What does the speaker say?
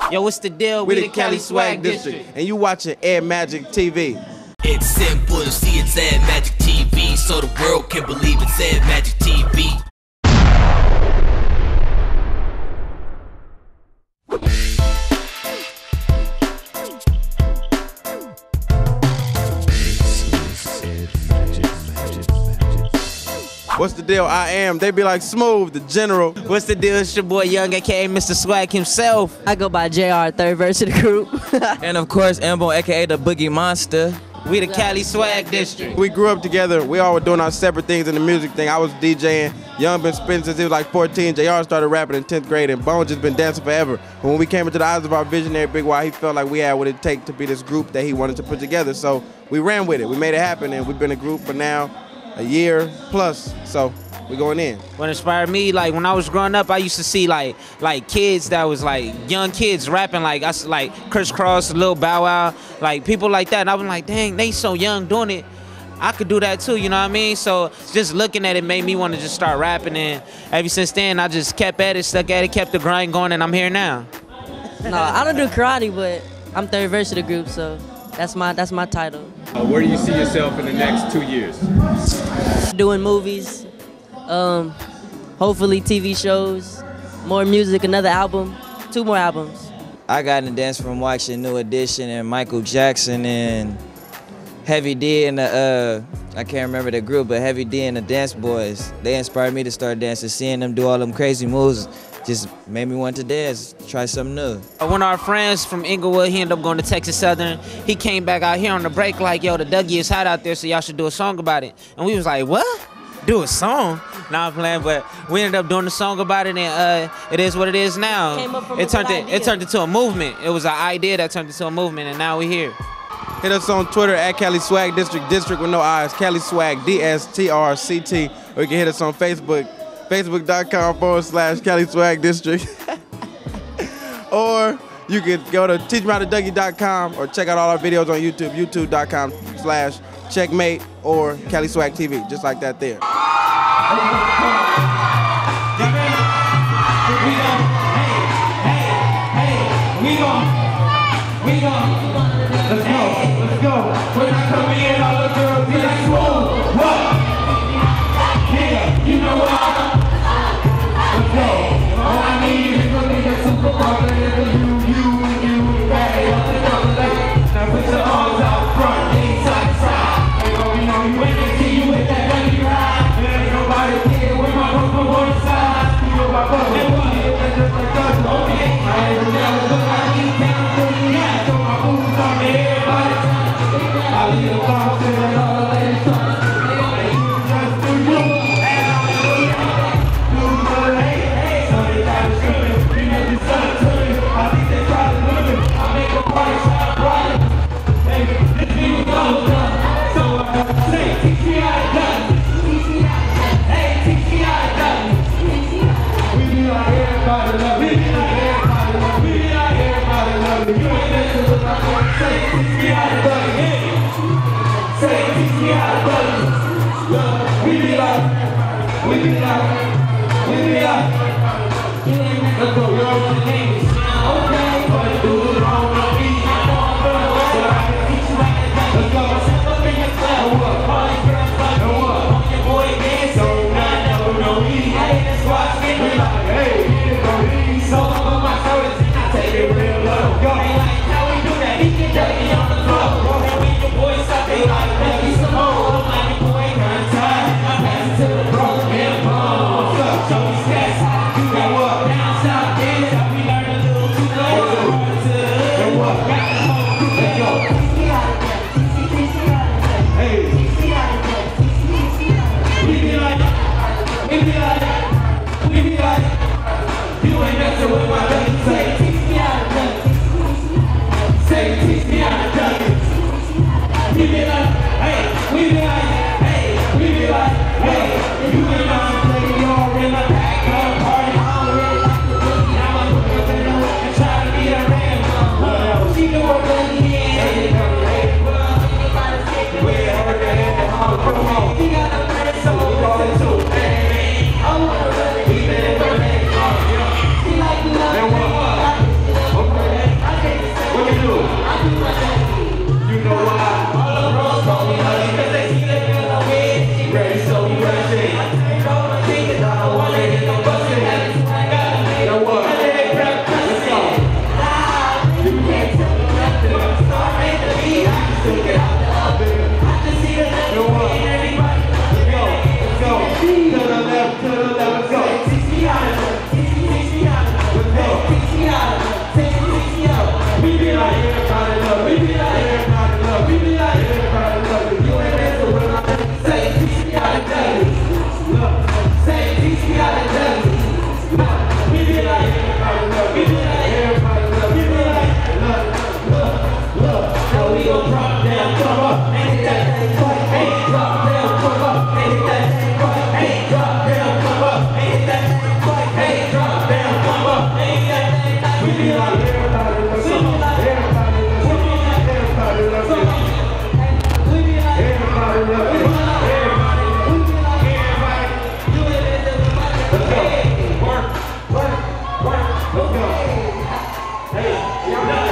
Yo, what's the deal? We the Cali Swag District. And you watching Air Magic TV. It's simple to see it's Air Magic TV, so the world can believe it's Air Magic TV. What's the deal? I am. They be like Smooth, the general. What's the deal? It's your boy Young, aka Mr. Swag himself. I go by JR, third verse of the group. And of course, Ambo, aka the Boogie Monster. We the Cali Swag District. We grew up together. We all were doing our separate things in the music thing. I was DJing. Young been spitting since he was like 14. JR started rapping in 10th grade, and Bone just been dancing forever. But when we came into the eyes of our visionary Big Y, he felt like we had what it take to be this group that he wanted to put together. So we ran with it. We made it happen, and we've been a group for now a year plus. So we going in. What inspired me, like when I was growing up, I used to see like kids that was like young kids rapping like us, like Criss Cross, Lil Bow Wow, like people like that. And I was like, dang, they so young doing it. I could do that too, you know what I mean? So just looking at it made me want to just start rapping, and ever since then I just kept at it, stuck at it, kept the grind going, and I'm here now. No, I don't do karate, but I'm third verse of the group, so that's my title. Where do you see yourself in the next 2 years? Doing movies, hopefully TV shows, more music, another album, 2 more albums. I got in dance from watching New Edition and Michael Jackson and Heavy D and the, I can't remember the group, but Heavy D and the Dance Boys. They inspired me to start dancing. Seeing them do all them crazy moves just made me want to dance, try something new. One of our friends from Inglewood, he ended up going to Texas Southern. He came back out here on the break like, yo, the Dougie is hot out there, so y'all should do a song about it. And we was like, what? Do a song? Nah, I'm playing, but we ended up doing a song about it, and it is what it is now. It turned into a movement. It was an idea that turned into a movement, and now we're here. Hit us on Twitter at Cali Swag District, district with no I's, Cali Swag, DSTRCT. Or you can hit us on Facebook, facebook.com/Cali Swag District. Or you could go to teachmehowtodougie.com or check out all our videos on YouTube, youtube.com/Checkmate or Cali Swag TV, just like that there. Let's go. When I come in, all the girls be like, whoa, what? Yeah, you know what? Let's go. All I need is a nigga super baller, you, baby, on the double leg. Now put your arms out front, inside to side. Ain't gonna be no you wait until you hit that bunny ride. There ain't nobody here with my hook on one side. You know my brother, and what? That's just like us, okay? I ain't never look like you down to the gas. So my moves on me, everybody. I leave the box and all the ladies talk. Just do you, and I'm do the hey. So they got to screaming, you know the sun to me. I think they try to move it. I make a party shine brighter. Baby, this beat was all done. So I say, teach me how to done. Hey, teach me how to done. We be like everybody love me. We be like everybody love me. We be like everybody love me. You ain't messing with my boy. Say, teach me how to done. Say, teach me how to done. Look, we be like. Let's go, yo. Okay, but do it wrong on me. So I can teach you how to done. Let's go. Up in your club, what? Party girls like me. On your boy dance, so now know me. Hey, that's why I spin it like, hey, it's gonna be so up on my shoulders, and I take it real low. Go. They like how we do that. He get dirty on the floor. And when your boys stop, they like, let me some more. I'm like, your boy got time. I pass it to the bro and bone. What's up? Show me stats. How to do that work. Down south, dance. We learn a little too late. And what? Got the whole group. Let's go. Hey. We be like, you ain't messing with my baby. Say, teach me how to done it. Say, teach me how to done it. We be like. Hey,